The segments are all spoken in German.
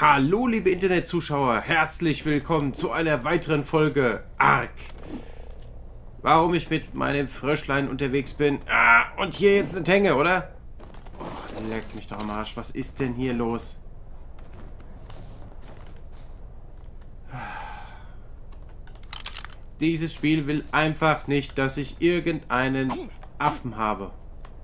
Hallo liebe Internetzuschauer, herzlich willkommen zu einer weiteren Folge Ark. Warum ich mit meinem Fröschlein unterwegs bin. Und hier jetzt eine Tenge, oder? Oh, leckt mich doch am Arsch. Was ist denn hier los? Dieses Spiel will einfach nicht, dass ich irgendeinen Affen habe.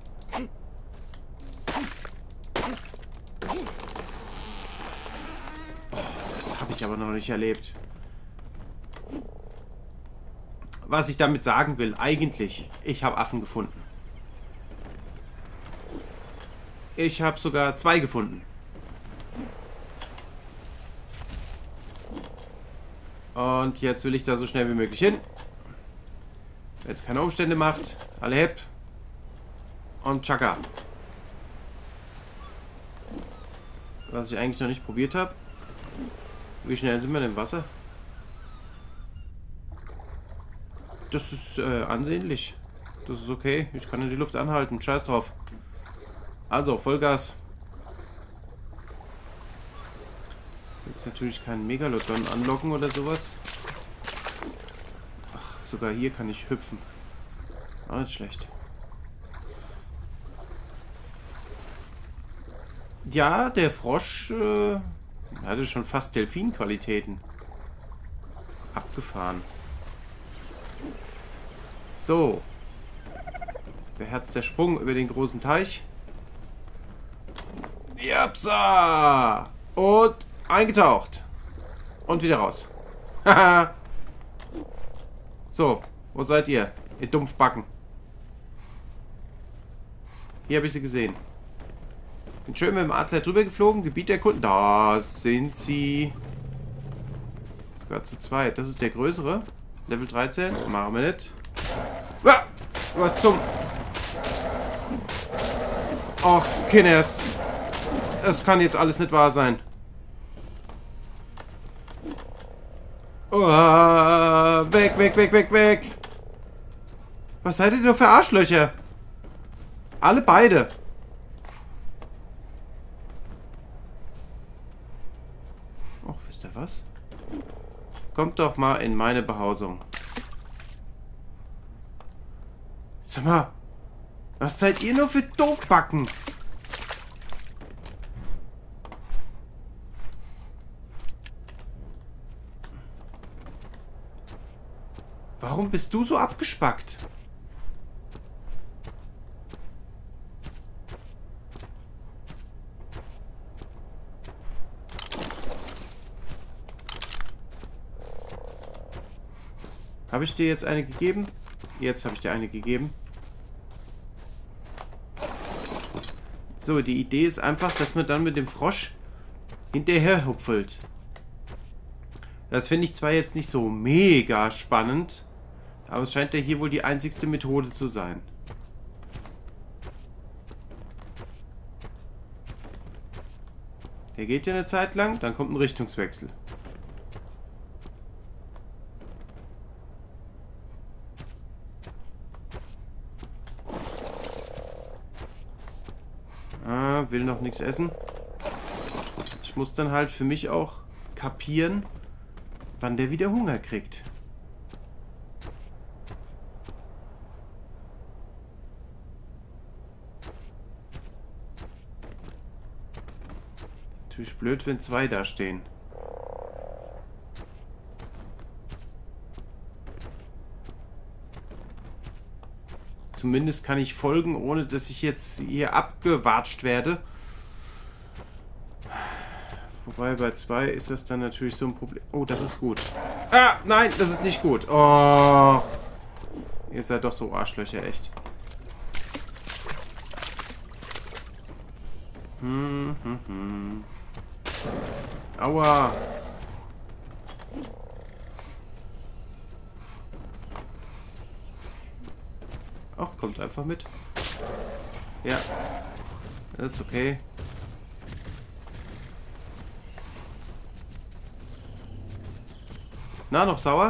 Das habe ich aber noch nicht erlebt. Was ich damit sagen will, eigentlich, ich habe Affen gefunden. Ich habe sogar 2 gefunden. Und jetzt will ich da so schnell wie möglich hin. Wenn es keine Umstände macht, alle hep. Und tschakka. Was ich eigentlich noch nicht probiert habe. Wie schnell sind wir denn im Wasser? Das ist ansehnlich. Das ist okay. Ich kann in die Luft anhalten. Scheiß drauf. Also, Vollgas. Jetzt natürlich keinen Megalodon anlocken oder sowas. Ach, sogar hier kann ich hüpfen. Auch nicht schlecht. Ja, der Frosch hatte schon fast Delfin-Qualitäten. Abgefahren. So. Beherzt der Sprung über den großen Teich. Japsa! Und eingetaucht. Und wieder raus. Haha. So, wo seid ihr? Ihr Dumpfbacken. Hier habe ich sie gesehen. Bin schön mit dem Adler drüber geflogen. Gebiet erkunden. Da sind sie. Sogar zu zweit. Das ist der größere. Level 13. Machen wir nicht. Ah, was zum... Ach, Kinders. Das kann jetzt alles nicht wahr sein. Oh, weg, weg, weg, weg, weg. Was seid ihr denn für Arschlöcher? Alle beide. Ach, wisst ihr was? Kommt doch mal in meine Behausung. Sag mal, was seid ihr nur für Doofbacken? Warum bist du so abgespackt? Habe ich dir jetzt eine gegeben? Jetzt habe ich dir eine gegeben. So, die Idee ist einfach, dass man dann mit dem Frosch hinterher hupfelt. Das finde ich zwar jetzt nicht so mega spannend, aber es scheint ja hier wohl die einzigste Methode zu sein. Der geht ja eine Zeit lang, dann kommt ein Richtungswechsel. Will noch nichts essen. Ich muss dann halt für mich auch kapieren, wann der wieder Hunger kriegt. Natürlich blöd, wenn 2 da stehen. Zumindest kann ich folgen, ohne dass ich jetzt hier abgewatscht werde. Wobei bei 2 ist das dann natürlich so ein Problem. Oh, das ist gut. Ah, nein, das ist nicht gut. Oh. Ihr seid doch so Arschlöcher, echt. Aua. Ach, kommt einfach mit. Ja. Das ist okay. Na, noch sauer?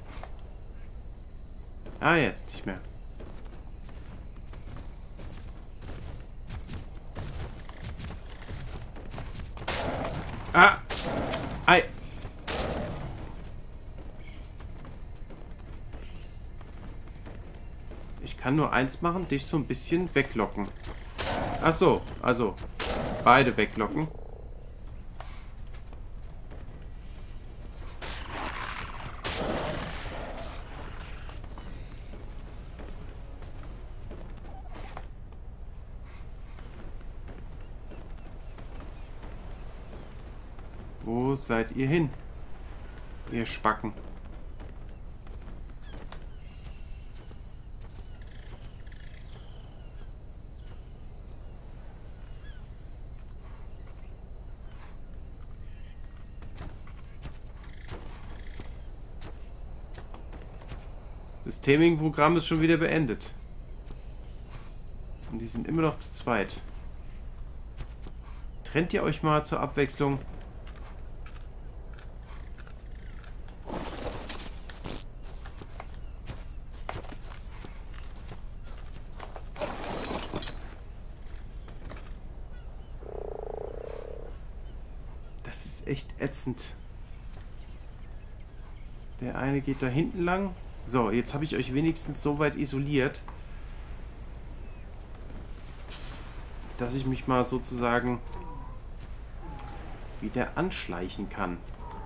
Ah, jetzt nicht mehr. Ah! Ei! Ich kann nur eins machen, dich so ein bisschen weglocken. Ach so, also beide weglocken. Wo seid ihr hin? Ihr Spacken. Das Taming-Programm ist schon wieder beendet. Und die sind immer noch zu zweit. Trennt ihr euch mal zur Abwechslung? Das ist echt ätzend. Der eine geht da hinten lang. So, jetzt habe ich euch wenigstens so weit isoliert, dass ich mich mal sozusagen wieder anschleichen kann.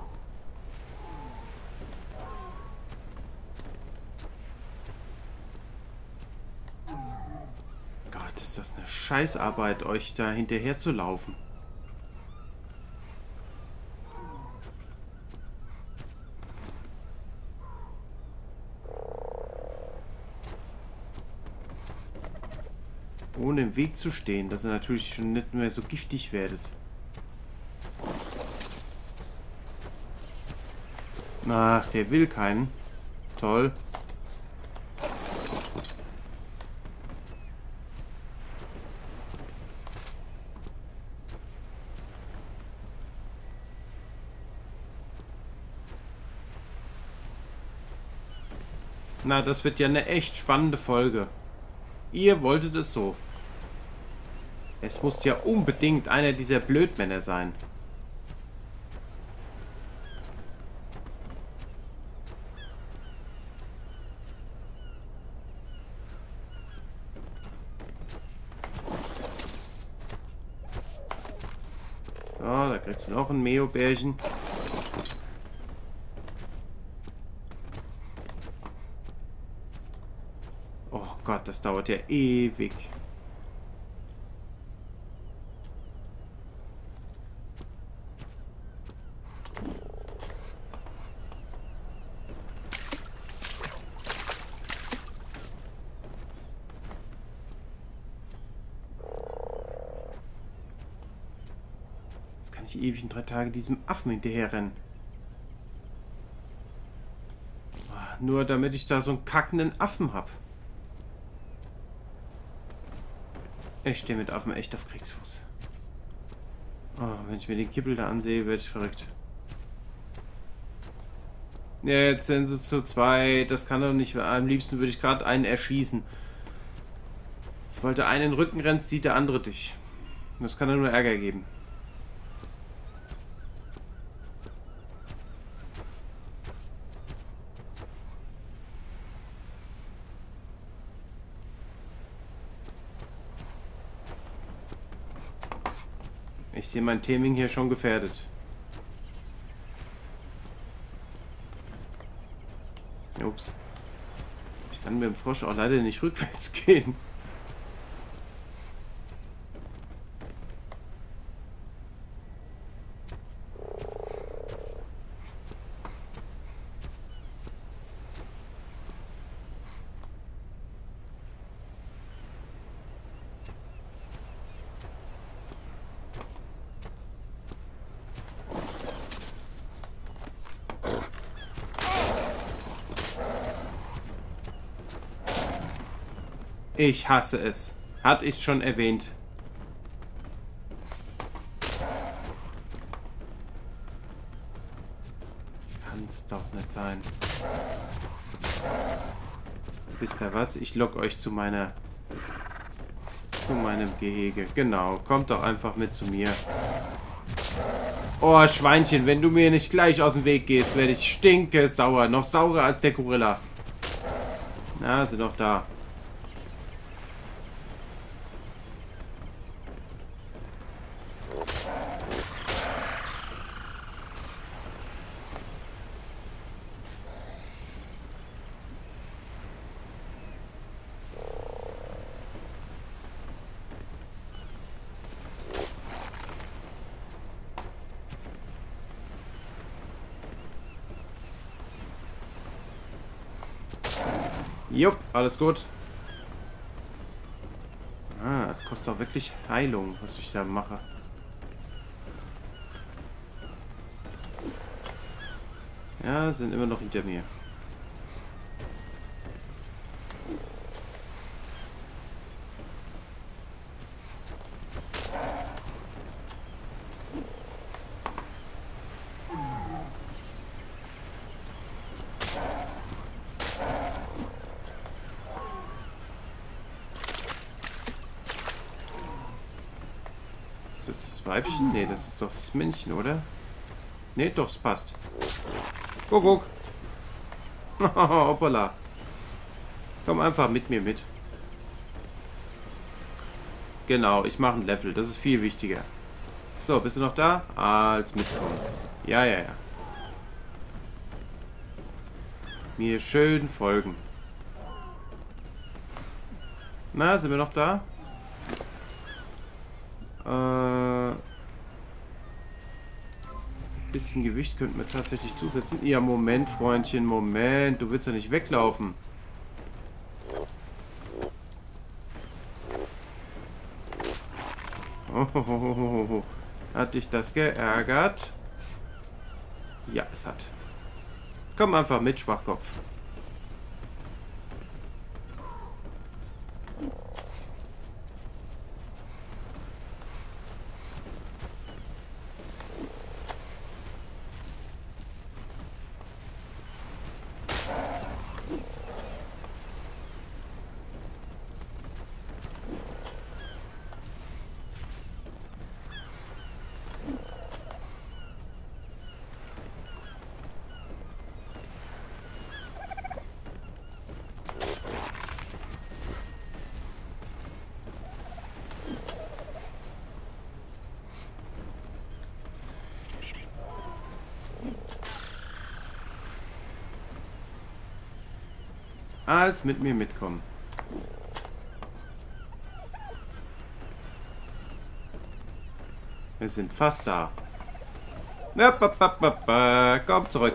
Gott, ist das eine Scheißarbeit, euch da hinterher zu laufen. Ohne im Weg zu stehen, dass ihr natürlich schon nicht mehr so giftig werdet. Ach, der will keinen. Toll. Na, das wird ja eine echt spannende Folge. Ihr wolltet es so. Es muss ja unbedingt einer dieser Blödmänner sein. So, da kriegst du noch ein Meo-Bärchen. Oh Gott, das dauert ja ewig. Jetzt kann ich ewig in 3 Tagen diesem Affen hinterherrennen. Nur damit ich da so einen kackenden Affen habe. Ich stehe mit Affen echt auf Kriegsfuß. Oh, wenn ich mir den Kippel da ansehe, werde ich verrückt. Jetzt sind sie zu zweit. Das kann doch nicht. Am liebsten würde ich gerade einen erschießen. Sobald der eine in den Rücken rennt, sieht der andere dich. Das kann doch nur Ärger geben. Ich sehe mein Taming hier schon gefährdet. Ups. Ich kann mit dem Frosch auch leider nicht rückwärts gehen. Ich hasse es. Hatte ich schon erwähnt. Kann's doch nicht sein. Wisst ihr was? Ich lock euch zu meinem Gehege. Genau. Kommt doch einfach mit zu mir. Oh, Schweinchen, wenn du mir nicht gleich aus dem Weg gehst, werde ich stinkesauer. Noch saurer als der Gorilla. Na, sind noch da. Jupp, alles gut. Ah, es kostet auch wirklich Heilung, was ich da mache. Ja, sind immer noch hinter mir. Ist das das Weibchen? Nee, das ist doch das Männchen, oder? Nee, doch, es passt. Guck. Hoppala. Komm einfach mit mir mit. Genau, ich mache ein Level. Das ist viel wichtiger. So, bist du noch da? Als mitkommen. Ja. Mir schön folgen. Na, sind wir noch da? Bisschen Gewicht könnten wir tatsächlich zusetzen. Ja, Moment, Freundchen, Moment. Du willst ja nicht weglaufen. Oh. Hat dich das geärgert? Ja, es hat. Komm einfach mit, Schwachkopf. Als mit mir mitkommen. Wir sind fast da. Komm zurück.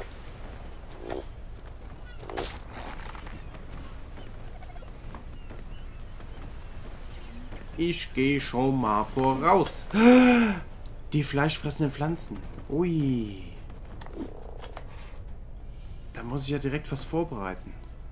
Ich gehe schon mal voraus. Die fleischfressenden Pflanzen. Ui. Da muss ich ja direkt was vorbereiten.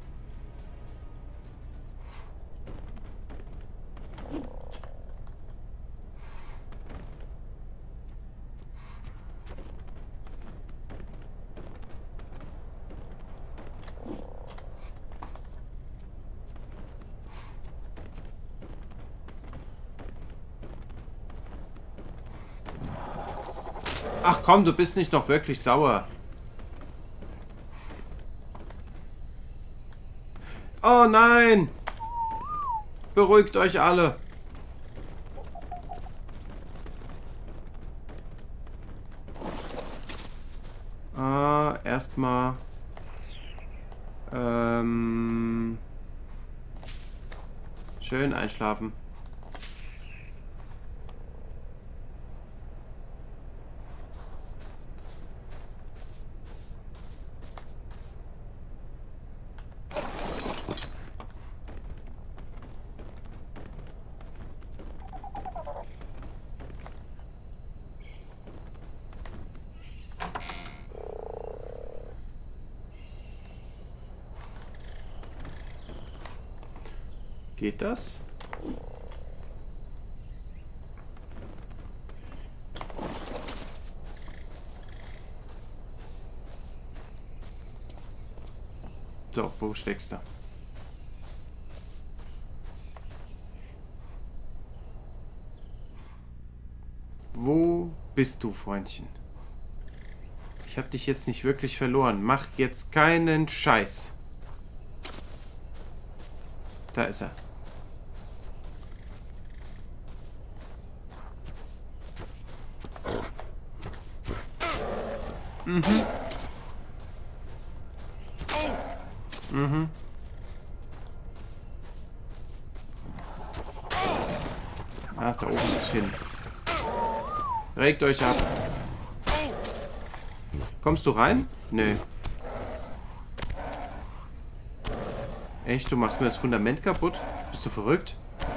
Ach komm, du bist nicht noch wirklich sauer. Oh nein! Beruhigt euch alle. Erstmal schön einschlafen. Geht das? So, wo steckst du? Wo bist du, Freundchen? Ich habe dich jetzt nicht wirklich verloren. Mach jetzt keinen Scheiß. Da ist er. Mhm. Mhm. Ach, da oben ist hin. Regt euch ab. Kommst du rein? Nö. Echt? Du machst mir das Fundament kaputt? Bist du verrückt?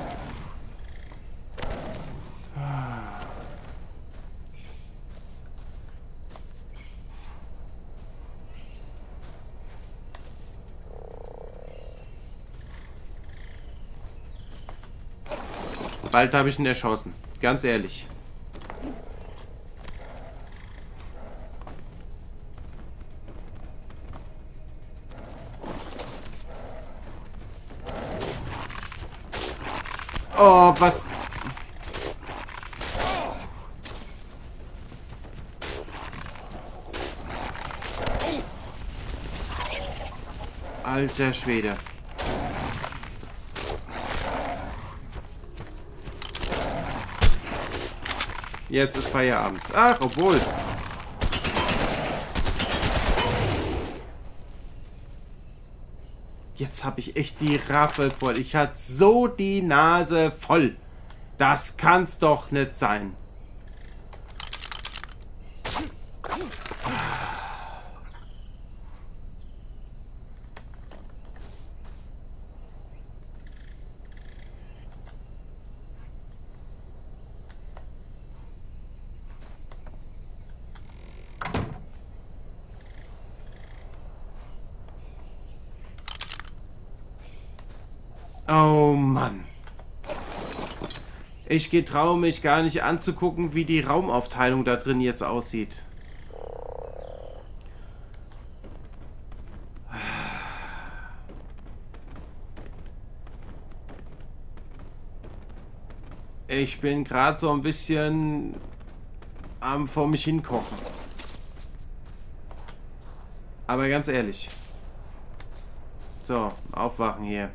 Bald habe ich ihn erschossen. Ganz ehrlich. Oh, was? Alter Schwede. Jetzt ist Feierabend. Ach, obwohl. Jetzt habe ich echt die Raffel voll. Ich hatte so die Nase voll. Das kann's doch nicht sein. Oh Mann. Ich getraue mich gar nicht anzugucken, wie die Raumaufteilung da drin jetzt aussieht. Ich bin gerade so ein bisschen am vor mich hinkochen. Aber ganz ehrlich. So, aufwachen hier.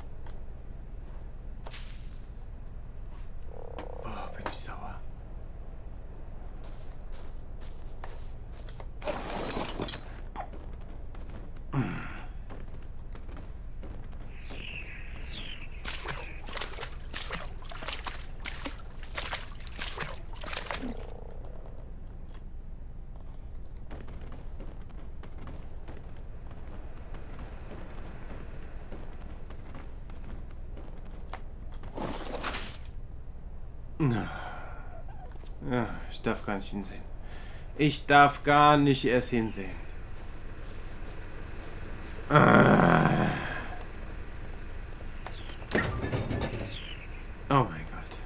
Oh, bin ich sauer. Ja, ich darf gar nicht hinsehen. Ich darf gar nicht erst hinsehen. Oh mein Gott.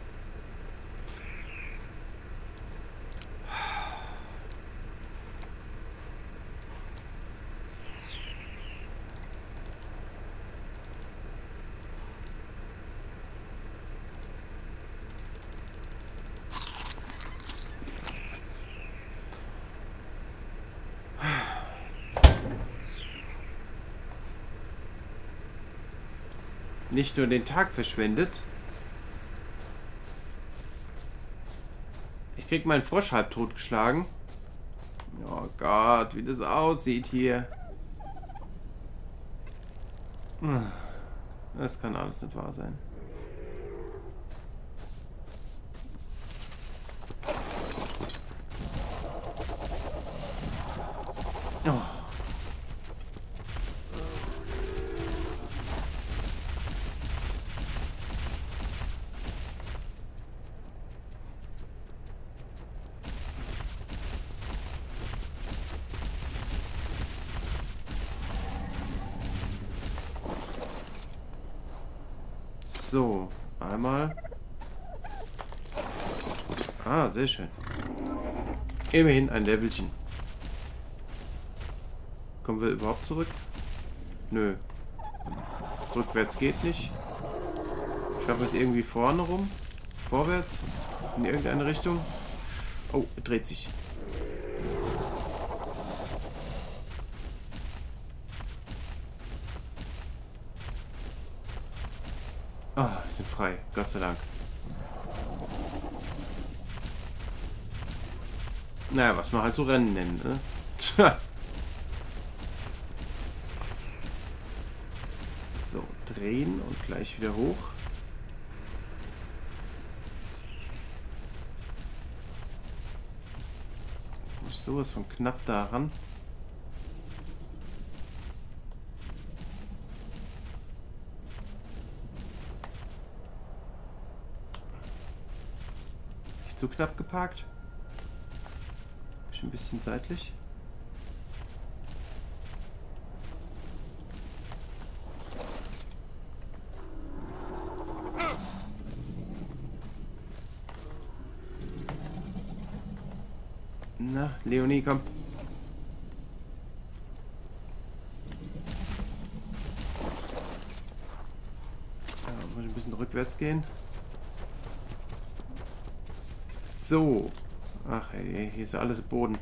Nicht nur den Tag verschwendet. Ich krieg meinen Frosch halb totgeschlagen. Oh Gott, wie das aussieht hier. Das kann alles nicht wahr sein. Oh. So, einmal. Ah, sehr schön. Immerhin ein Levelchen. Kommen wir überhaupt zurück? Nö. Rückwärts geht nicht. Schaffen wir es irgendwie vorne rum? Vorwärts? In irgendeine Richtung? Oh, dreht sich. Ah, wir sind frei. Gott sei Dank. Naja, was man halt so Rennen nennt, ne? Tja. So, drehen und gleich wieder hoch. Jetzt muss ich sowas von knapp daran. Nicht zu knapp geparkt. Ein bisschen seitlich. Na, Leonie, komm. Ja, muss ich ein bisschen rückwärts gehen. So. Ach ey, hier ist ja alles im Boden.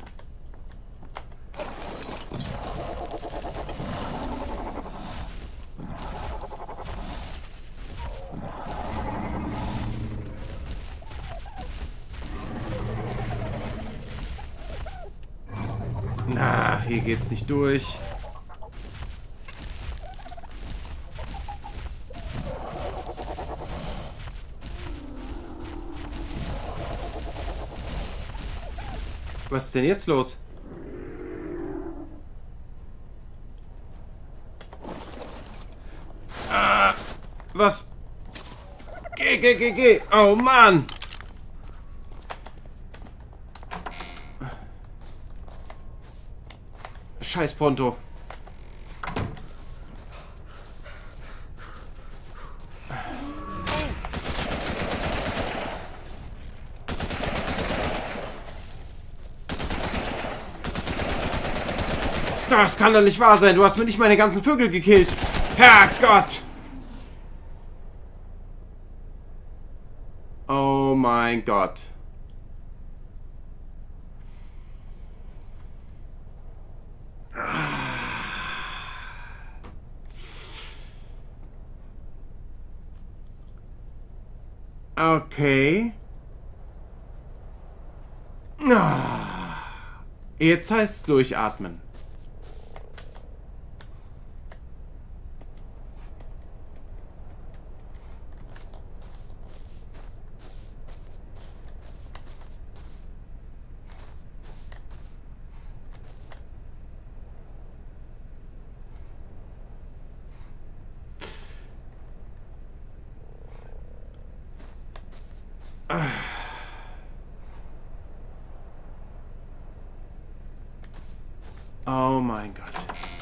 Ach, hier geht's nicht durch. Was ist denn jetzt los? Ah, was? Geh. Oh Mann! Scheiß Ponto. Das kann doch nicht wahr sein. Du hast mir nicht meine ganzen Vögel gekillt. Herrgott! Oh mein Gott. Okay. Jetzt heißt es durchatmen. Oh mein Gott.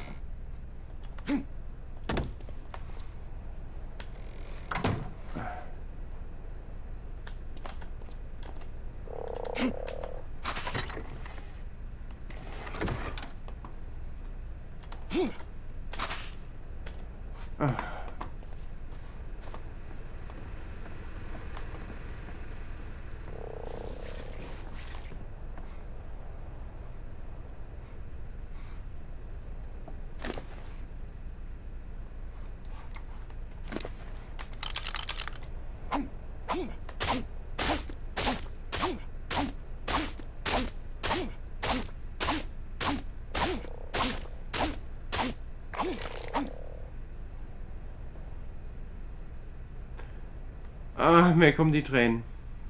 Ah, mir kommen die Tränen.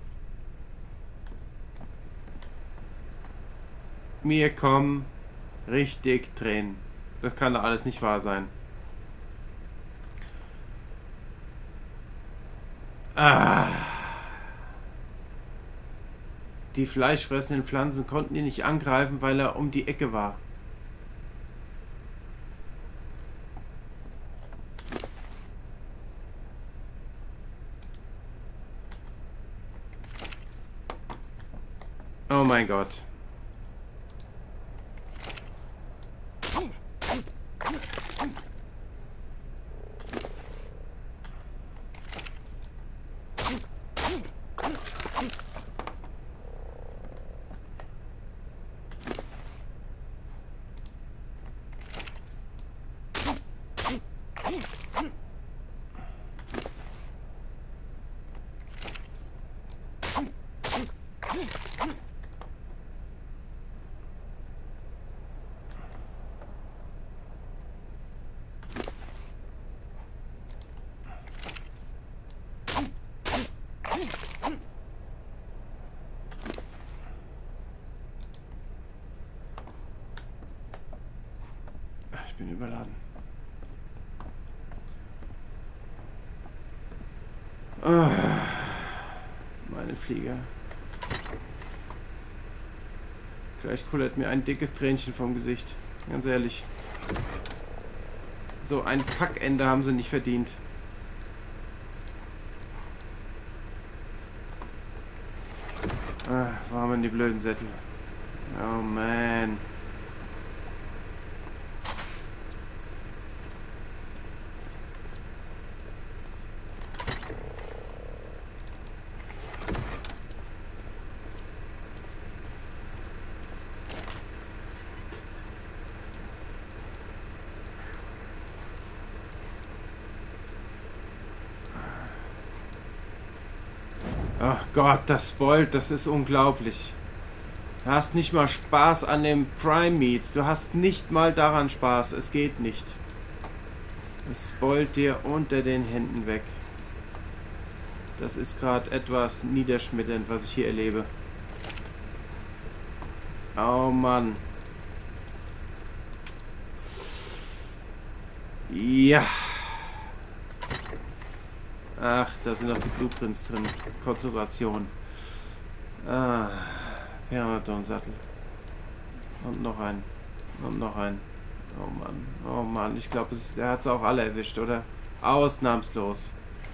Mir kommen richtig Tränen. Das kann doch alles nicht wahr sein. Ah. Die fleischfressenden Pflanzen konnten ihn nicht angreifen, weil er um die Ecke war. Oh mein Gott. bin überladen. Oh, meine Flieger. Vielleicht kullert mir ein dickes Tränchen vom Gesicht. Ganz ehrlich. So ein Kackende haben sie nicht verdient. Wo haben wir denn die blöden Sättel? Oh man. Ach Gott, das spoilt, das ist unglaublich. Du hast nicht mal Spaß an dem Prime Meat. Du hast nicht mal daran Spaß. Es geht nicht. Es spoilt dir unter den Händen weg. Das ist gerade etwas niederschmetternd, was ich hier erlebe. Oh Mann. Ja. Ach, da sind noch die Blueprints drin. Konzentration. Ah, Permaton-Sattel. Und noch ein. Und noch ein. Oh Mann. Oh Mann. Ich glaube, der hat es auch alle erwischt, oder? Ausnahmslos.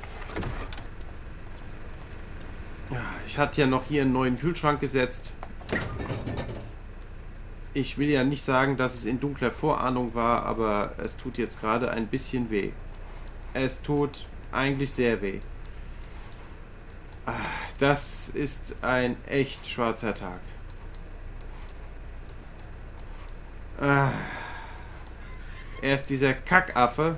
Ja, ich hatte ja noch hier einen neuen Kühlschrank gesetzt. Ich will ja nicht sagen, dass es in dunkler Vorahnung war, aber es tut jetzt gerade ein bisschen weh. Es tut eigentlich sehr weh. Das ist ein echt schwarzer Tag. Erst dieser Kackaffe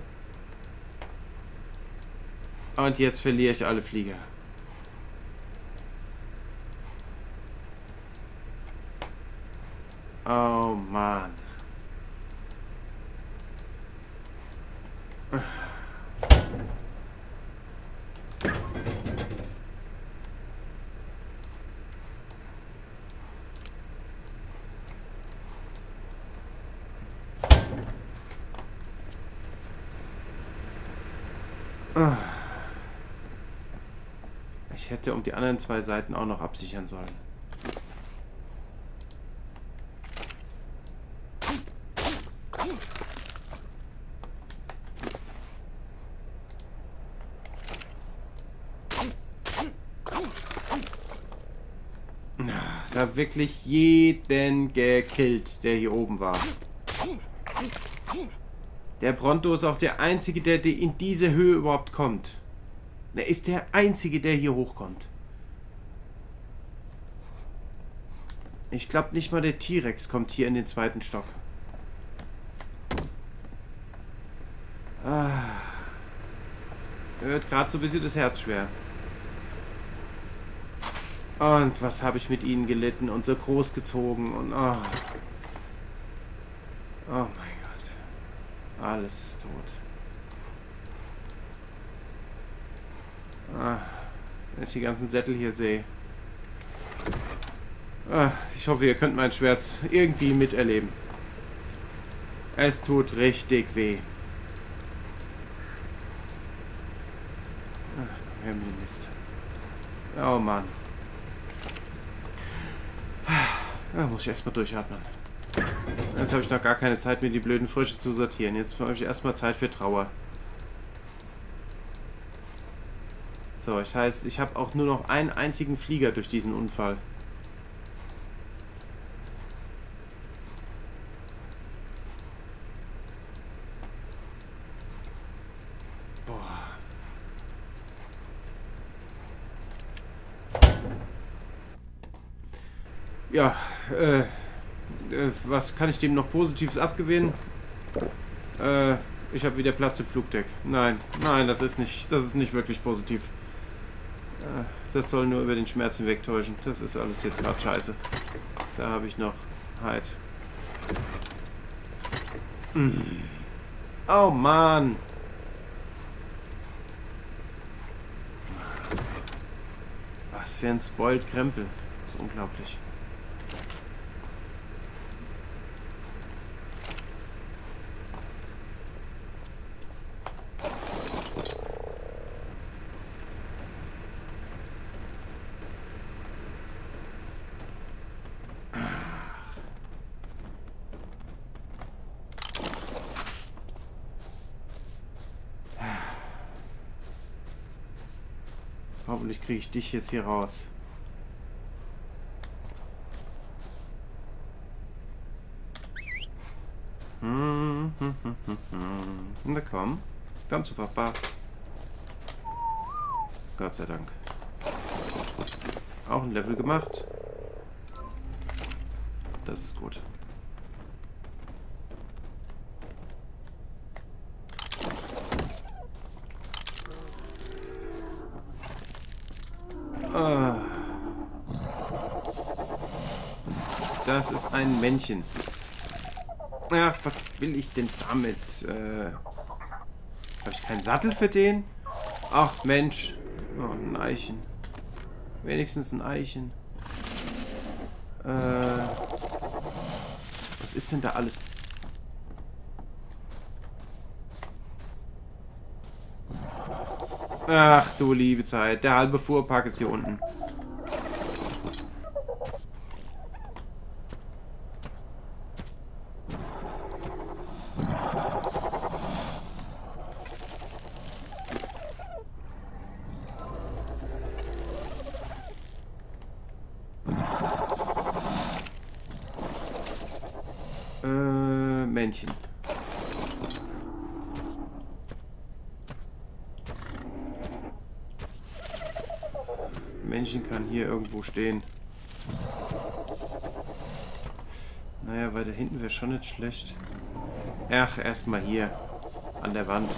und jetzt verliere ich alle Flieger. Oh Mann. Ich hätte um die anderen zwei Seiten auch noch absichern sollen. Es hat wirklich jeden gekillt, der hier oben war. Der Bronto ist auch der einzige, der in diese Höhe überhaupt kommt. Er ist der einzige, der hier hochkommt. Ich glaube nicht mal der T-Rex kommt hier in den zweiten Stock. Mir wird gerade so ein bisschen das Herz schwer. Und was habe ich mit ihnen gelitten und so groß gezogen und oh mein Gott. Alles ist tot. Wenn ich die ganzen Sättel hier sehe. Ich hoffe, ihr könnt mein Schwert irgendwie miterleben. Es tut richtig weh. Komm her mit dem Mist. Oh Mann. Da muss ich erstmal durchatmen. Jetzt habe ich noch gar keine Zeit, mir die blöden Frösche zu sortieren. Jetzt habe ich erstmal Zeit für Trauer. So, das heißt, ich habe auch nur noch einen einzigen Flieger durch diesen Unfall. Boah. Ja, was kann ich dem noch Positives abgewinnen? Ich habe wieder Platz im Flugdeck. Nein, nein, das ist nicht wirklich positiv. Das soll nur über den Schmerz hinwegtäuschen. Das ist alles jetzt gerade scheiße. Da habe ich noch Halt. Oh Mann. Was für ein spoiled Krempel. Das ist unglaublich. Hoffentlich kriege ich dich jetzt hier raus. Na komm. Komm zu Papa. Gott sei Dank. Auch ein Level gemacht. Das ist gut. Das ist ein Männchen. Ach, was will ich denn damit? Habe ich keinen Sattel für den? Ach, Mensch. Oh, ein Eichen. Wenigstens ein Eichen. Was ist denn da alles? Ach du liebe Zeit. Der halbe Fuhrpark ist hier unten. Männchen. Männchen kann hier irgendwo stehen. Naja, weiter hinten wäre schon nicht schlecht. Ach, erstmal hier. An der Wand.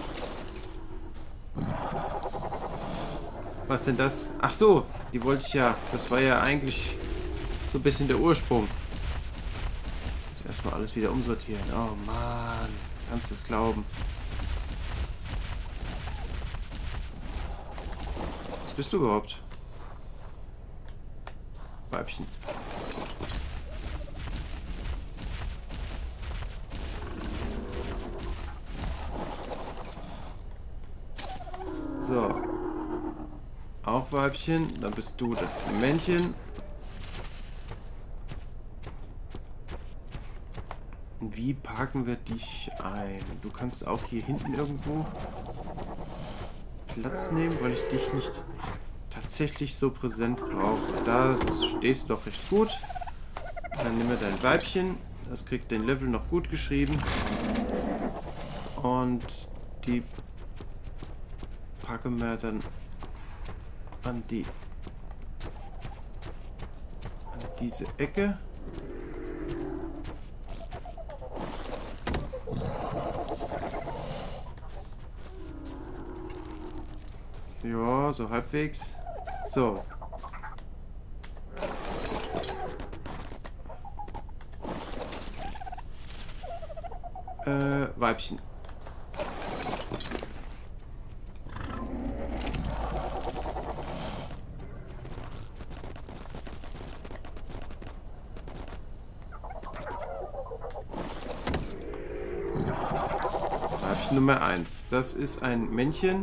Was denn das? Ach so, die wollte ich ja. Das war ja eigentlich so ein bisschen der Ursprung. Erstmal alles wieder umsortieren. Oh Mann, kannst du es glauben? Was bist du überhaupt? Weibchen. So. Auch Weibchen. Dann bist du das Männchen. Wie parken wir dich ein? Du kannst auch hier hinten irgendwo Platz nehmen, weil ich dich nicht tatsächlich so präsent brauche. Da stehst du doch recht gut. Dann nimm mir dein Weibchen. Das kriegt den Level noch gut geschrieben. Und die packen wir dann an diese Ecke. Ja, so halbwegs. So. Weibchen. Weibchen Nummer 1. Das ist ein Männchen.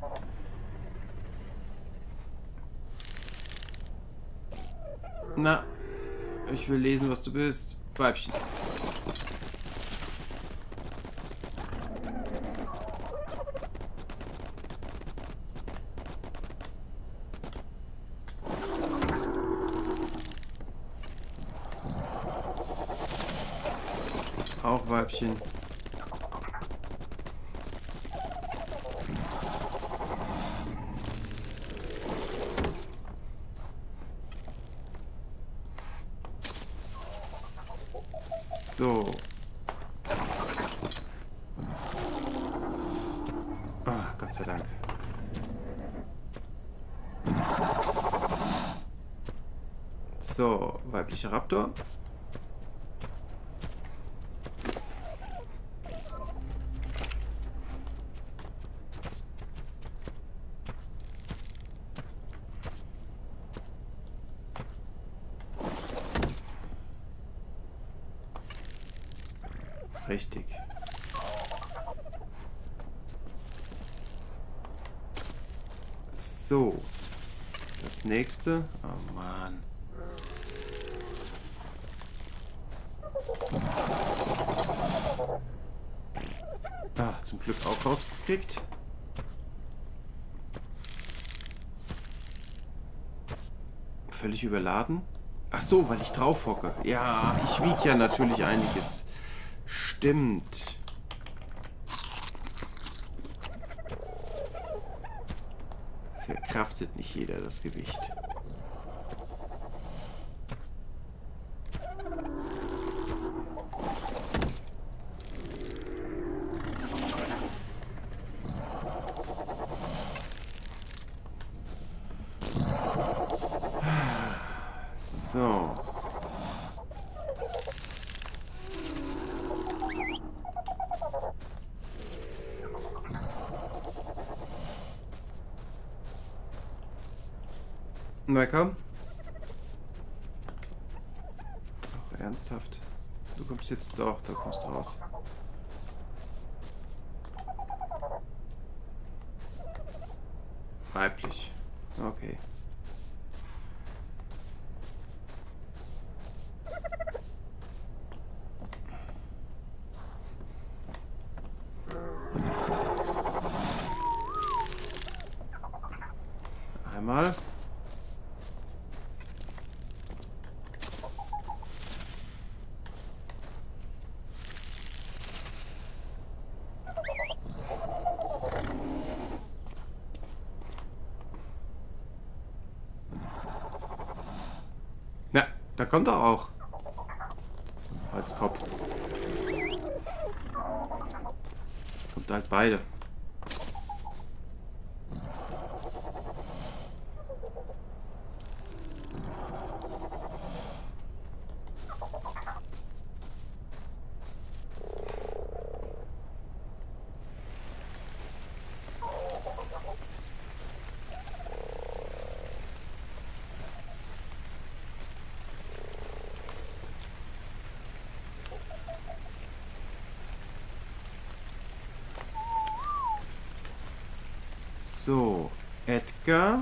Na, ich will lesen, was du bist. Weibchen. Auch Weibchen. So. Ah, Gott sei Dank. So, weiblicher Raptor. Richtig. So. Das nächste. Oh Mann. Ah, zum Glück auch rausgekriegt. völlig überladen? Ach so, weil ich drauf hocke. Ja, ich wiege ja natürlich einiges. Stimmt. Verkraftet nicht jeder das Gewicht. So. Na komm. Ach, ernsthaft. Du kommst jetzt doch, da kommst du raus. Weiblich. Okay. Einmal. Na, da kommt er auch. Holzkopf. Kommt halt beide. So, Edgar.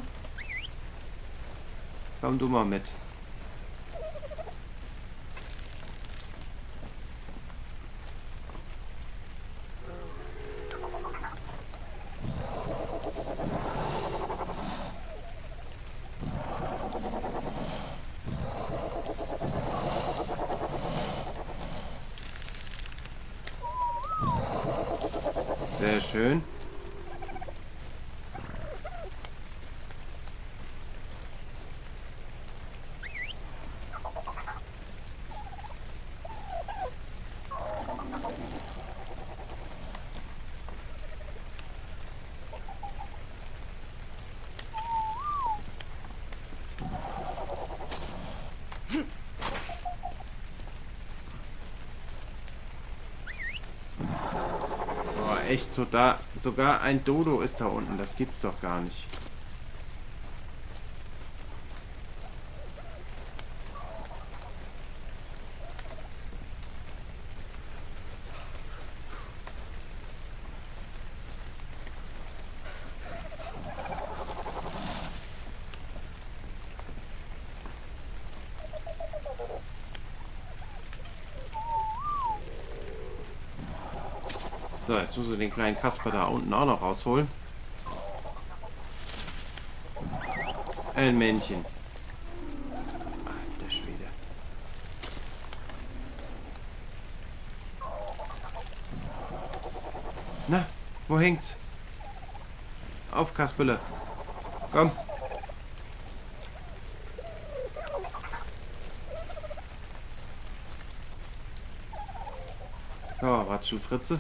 Komm du mal mit. Sehr schön. Echt so, da sogar ein Dodo ist da unten, das gibt's doch gar nicht. So, jetzt müssen wir den kleinen Kasper da unten auch noch rausholen. Ein Männchen. Alter Schwede. Na, wo hängt's? Auf, Kasperle. Komm. Ja, Ratschel Fritze.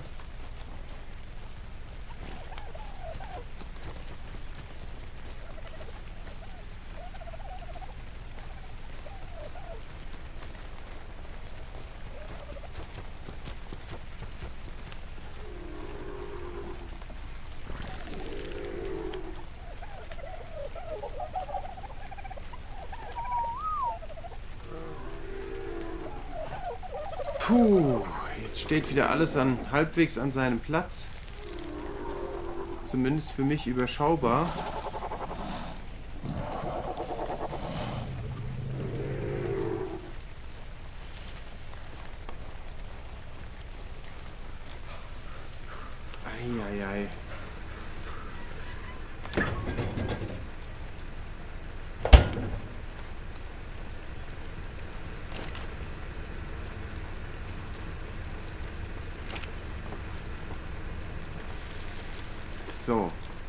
Puh, jetzt steht wieder alles halbwegs an seinem Platz. Zumindest für mich überschaubar. Eieiei. So.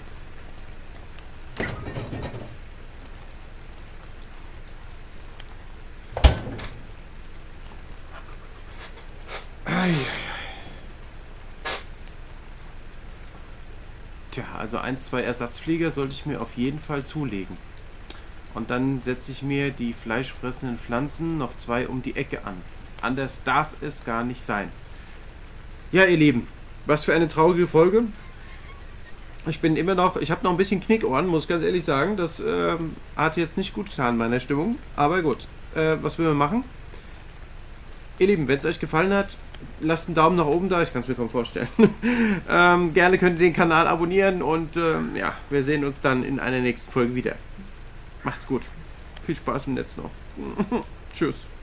Tja, also 1, 2 Ersatzflieger sollte ich mir auf jeden Fall zulegen. Und dann setze ich mir die fleischfressenden Pflanzen noch 2 um die Ecke an. Anders darf es gar nicht sein. Ja, ihr Lieben, was für eine traurige Folge. Ich habe noch ein bisschen Knickohren, muss ich ganz ehrlich sagen. Das hat jetzt nicht gut getan meiner Stimmung. Aber gut, was will man machen? Ihr Lieben, wenn es euch gefallen hat, lasst einen Daumen nach oben da, ich kann es mir kaum vorstellen. Gerne könnt ihr den Kanal abonnieren und ja, wir sehen uns dann in einer nächsten Folge wieder. Macht's gut. Viel Spaß im Netz noch. Tschüss.